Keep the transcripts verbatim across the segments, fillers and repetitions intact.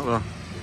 да.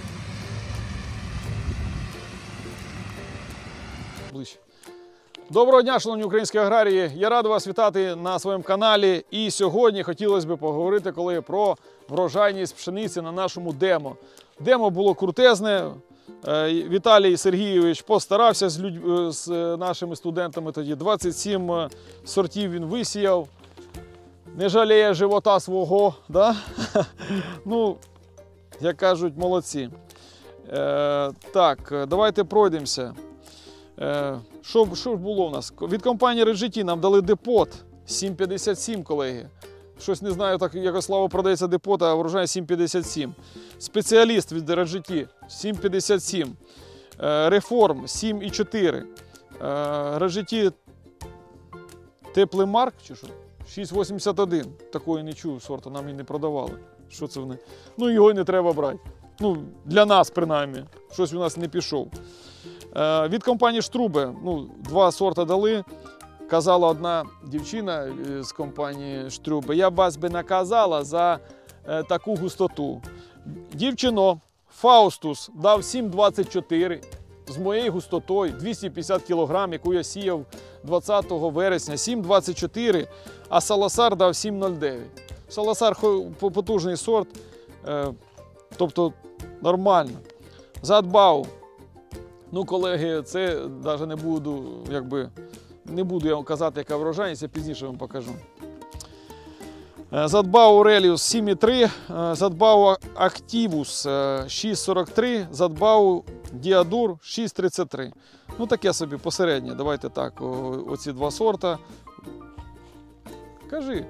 Доброго дня, шановні українські аграрії! Я радий вас вітати на своєму каналі. І сьогодні хотілося б поговорити, колеги, про врожайність пшениці на нашому демо. Демо було крутезне. Віталій Сергійович постарався з, людь... з нашими студентами тоді. двадцять сім сортів він висіяв. Не жаліє живота свого. Да? Ну, як кажуть, молодці. Е, так, давайте пройдемося. Е, що, що ж було у нас? Від компанії Реджеті нам дали депот сім п'ятдесят сім, колеги. Щось не знаю, так якось слава продається депот, а врожай сім п'ятдесят сім. Спеціаліст від Реджеті сім п'ятдесят сім. Е, Реформ сім чотири. Е, Реджеті Теплемарк чи що? шість вісімдесят один. Такої не чув сорту, нам і не продавали. Що це вони? Ну, його й не треба брати. Ну, для нас, принаймні. Щось у нас не пішов. Е, від компанії Штрубе, ну, два сорта дали. Казала одна дівчина з компанії Штрубе, я б вас би наказала за е, таку густоту. Дівчино, Фаустус дав сім двадцять чотири з моєю густотою, двісті п'ятдесят кілограм, яку я сіяв двадцятого вересня, сім двадцять чотири, а Саласар дав сім нуль дев'ять. Саласар потужний сорт, е, тобто нормально. Задбав. Ну, колеги, це навіть не буду, якби, не буду я вам казати, яка врожайність, я пізніше вам покажу. Задбав Ауреліус сім три, задбав Активус шість сорок три, задбав Діадур шість тридцять три. Ну, таке собі посереднє, давайте так, о, оці два сорта. Кажи.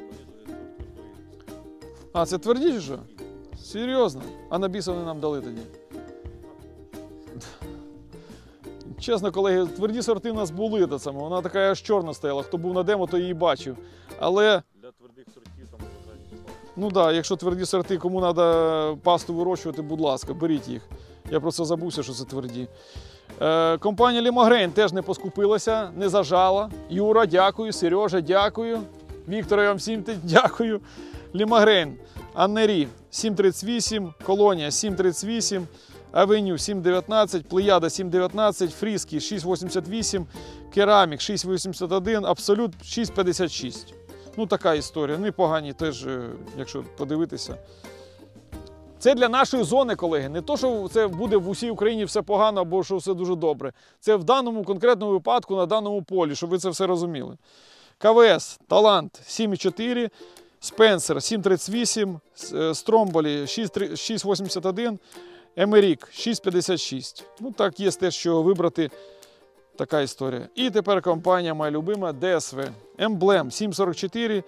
А, це тверді чи що? Серйозно? А на біса вони нам дали тоді? Чесно, колеги, тверді сорти в нас були, та саме. Вона така аж чорна стояла. Хто був на демо, то її бачив. Але... Для твердих сортів там врожайність. Ну так, да, якщо тверді сорти, кому треба пасту вирощувати, будь ласка, беріть їх. Я просто забувся, що це тверді. Е, компанія Лімагрейн теж не поскупилася, не зажала. Юра, дякую. Сережа, дякую. Віктор, я вам всім дякую. Лімагрейн, Аннері сім тридцять вісім, Колонія сім тридцять вісім, Авеню сім дев'ятнадцять, Плеяда сім дев'ятнадцять, Фріскі шість вісімдесят вісім, Керамік шість вісімдесят один, Абсолют шість п'ятдесят шість. Ну, така історія. Непогані теж, якщо подивитися. Це для нашої зони, колеги. Не то, що це буде в усій Україні все погано, або що все дуже добре. Це в даному конкретному випадку, на даному полі, щоб ви це все розуміли. КВС, Талант сім чотири, Спенсер сім тридцять вісім, Стромболі шість вісімдесят один, Емерік шість п'ятдесят шість. Ну, так, є теж, що вибрати. Така історія. І тепер компанія моя любима ДСВ. Емблем сім сорок чотири,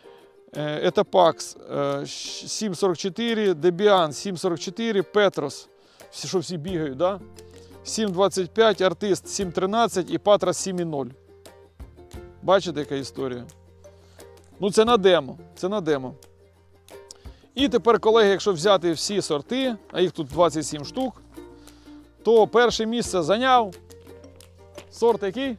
Етапакс сім сорок чотири, Дебіан сім сорок чотири, Петрос, всі, що всі бігають, да? сім двадцять п'ять, Артист сім тринадцять і Патрас сім нуль. Бачите, яка історія? Ну, це на демо. Це на демо. І тепер, колеги, якщо взяти всі сорти, а їх тут двадцять сім штук, то перше місце зайняв сорт який?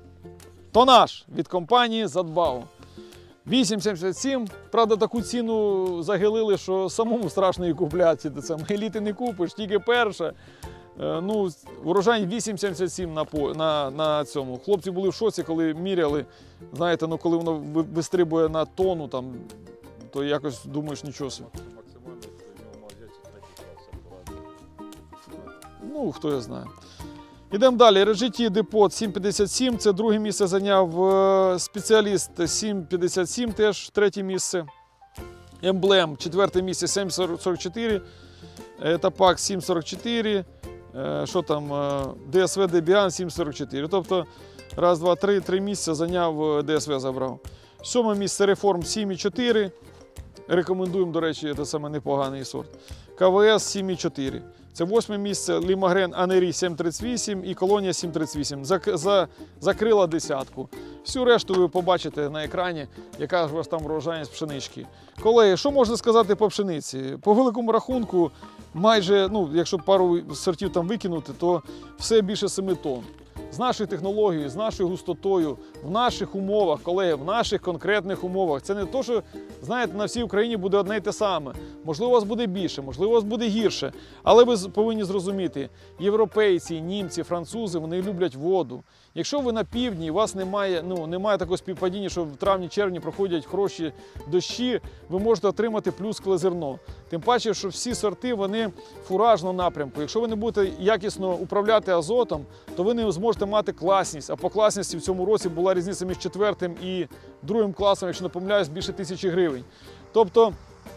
Тонаж від компанії Задбау. вісім сімдесят сім. Правда, таку ціну загилили, що самому страшно її купляти. Еліти не купиш, тільки перша. Ну, урожай вісім сімдесят сім на, на, на цьому. Хлопці були в шоці, коли міряли. Знаєте, ну, коли воно вистрибує на тонну, там, то якось думаєш, нічого собі. Максимально, що в нього магазин третій клас. Ну, хто я знає. Йдемо далі. Реджеті Депот сім п'ятдесят сім, це друге місце зайняв. Спеціаліст сім п'ятдесят сім, теж третє місце. Емблем, четверте місце сім сорок чотири, Етапак сім сорок чотири, що там, ДСВ Дебіан сім сорок чотири. Тобто, раз, два, три, три місця зайняв, ДСВ забрав. Сьоме місце Реформ сім чотири. Рекомендуємо, до речі, це саме непоганий сорт. КВС сім чотири. Це восьме місце, Лімагрен Анері сім тридцять вісім і Колонія сім тридцять вісім. Зак, за, закрила десятку. Всю решту ви побачите на екрані, яка ж у вас там врожайність пшенички. Колеги, що можна сказати по пшениці? По великому рахунку, майже, ну, якщо пару сортів там викинути, то все більше семи тонн. з нашою технологією, з нашою густотою, в наших умовах, колеги, в наших конкретних умовах. Це не те, що, знаєте, на всій Україні буде одне й те саме. Можливо, у вас буде більше, можливо, у вас буде гірше. Але ви повинні зрозуміти, європейці, німці, французи, вони люблять воду. Якщо ви на півдні, у вас немає, ну, немає такого співпадіння, що в травні-червні проходять хороші дощі, ви можете отримати плюскле зерно. Тим паче, що всі сорти, вони фуражного напрямку. Якщо ви не будете якісно управляти азотом, то ви не зможете мати класність. А по класності в цьому році була різниця між четвертим і другим класом, якщо не помиляюсь, більше тисячі гривень. Тобто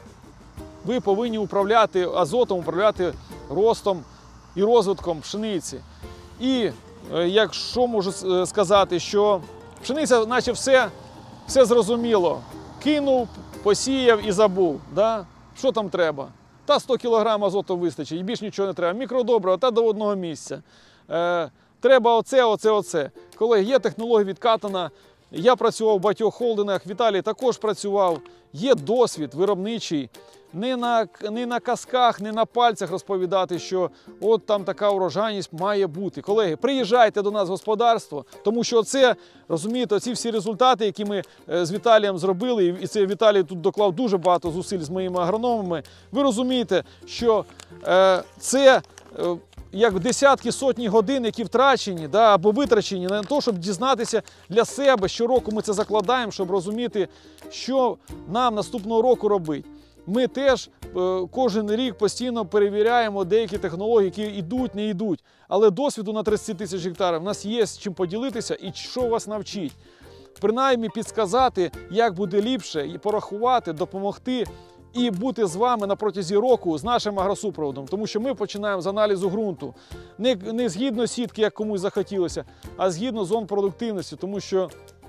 ви повинні управляти азотом, управляти ростом і розвитком пшениці. І якщо можу сказати, що пшениця, наче все, все зрозуміло. Кинув, посіяв і забув. Да? Що там треба? Та сто кілограм азоту вистачить, і більш нічого не треба. Мікродобрива та до одного місця. Е, треба оце, оце, оце. Колеги, є технологія відкатана. Я працював в багатьох холдингах, Віталій також працював. Є досвід виробничий. Не на, не на казках, не на пальцях розповідати, що от там така урожайність має бути. Колеги, приїжджайте до нас в господарство, тому що це, розумієте, ці всі результати, які ми з Віталієм зробили, і це Віталій тут доклав дуже багато зусиль з моїми агрономами, ви розумієте, що е, це е, як десятки, сотні годин, які втрачені, да, або витрачені на те, щоб дізнатися для себе. Щороку ми це закладаємо, щоб розуміти, що нам наступного року робити. Ми теж е, кожен рік постійно перевіряємо деякі технології, які йдуть, не йдуть. Але досвіду на тридцять тисяч гектарів в нас є з чим поділитися і що вас навчить. Принаймні підсказати, як буде ліпше, і порахувати, допомогти і бути з вами на протязі року з нашим агросупроводом. Тому що ми починаємо з аналізу ґрунту. Не, не згідно сітки, як комусь захотілося, а згідно зон продуктивності. Тому що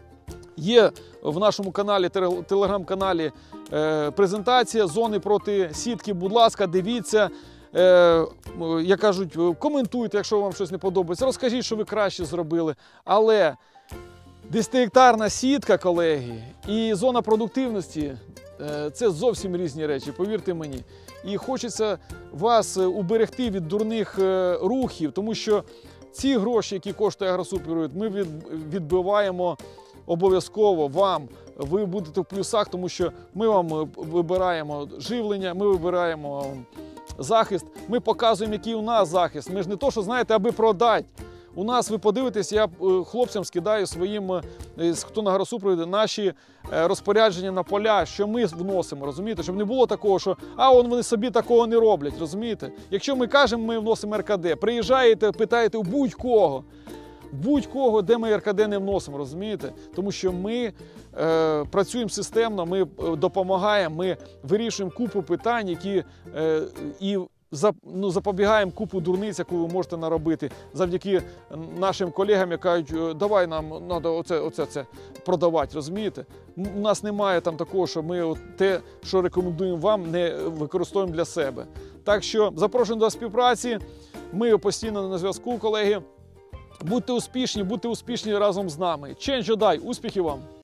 є в нашому каналі, телеграм-каналі, е, презентація зони проти сітки. Будь ласка, дивіться, е, як кажуть, коментуйте, якщо вам щось не подобається. Розкажіть, що ви краще зробили. Але десятигектарна сітка, колеги, і зона продуктивності е, – це зовсім різні речі, повірте мені. І хочеться вас уберегти від дурних е, рухів, тому що ці гроші, які коштує агросупровід, ми від, відбиваємо обов'язково вам. Ви будете в плюсах, тому що ми вам вибираємо живлення, ми вибираємо захист, ми показуємо, який у нас захист. Ми ж не то, що, знаєте, аби продати. У нас, ви подивитесь, я хлопцям скидаю своїм, хто на агросупроводі, наші розпорядження на поля, що ми вносимо, розумієте? Щоб не було такого, що а он вони собі такого не роблять, розумієте? Якщо ми кажемо, ми вносимо ер ка де, приїжджаєте, питаєте у будь-кого, будь-кого, де ми ер ка де не вносимо, розумієте? Тому що ми е, працюємо системно, ми допомагаємо, ми вирішуємо купу питань, які е, і за, ну, запобігаємо купу дурниць, яку ви можете наробити завдяки нашим колегам, які кажуть, давай нам треба оце, оце це продавати, розумієте? У нас немає там такого, що ми от те, що рекомендуємо вам, не використовуємо для себе. Так що запрошуємо до співпраці, ми постійно на зв'язку, колеги. Будьте успішні, будьте успішні разом з нами. Change your day. Успіхів вам!